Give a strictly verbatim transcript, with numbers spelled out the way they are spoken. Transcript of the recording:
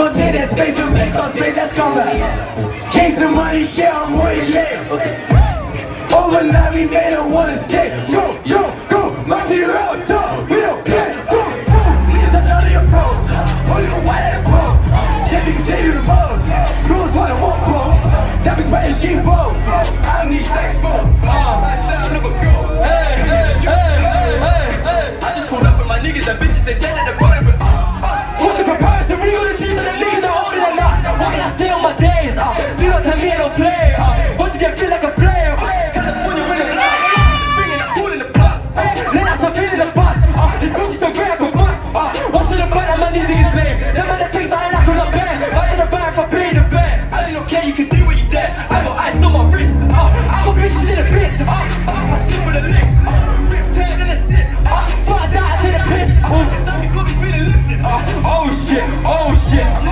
gon' take that space and make us space, that's combat. Chasing money, shit, I'm way late. Overnight, we made her wanna stay. Go, go, go, my team out, dog, we don't play. Go, go, it's another your bro. Only the white at the bro. Yeah, we can tell you the most. Rules for the one, bro. That be writing sheep, bro. I need thanks, bro. Lifestyle never go. Hey, hey, hey, hey, hey, hey. I just pulled up with my niggas, the bitches, they said that they're running with us. What's the comparison? We got the cheese and the niggas that older than us. What can I say on my days? Uh, do not tell me I don't play. Uh, watch you get feel like a flame. California with a lot. Stringing, I'm cool in the block. Then I start feeling the bus. Uh, this pussy so great I can bust. Uh, what's to the point? I'm on these niggas' name. Them man that thinks I ain't like on the band. Right in the band for paying the fan. I don't care, you can do what you dare. I got ice on my wrist. Uh, I got bitches in the bitch. Uh, Bust my skin with a lick. Rip tear and a sit. uh, fuck that, I take the piss. Uh, It's like you got me feeling lifted. uh, oh shit, oh shit.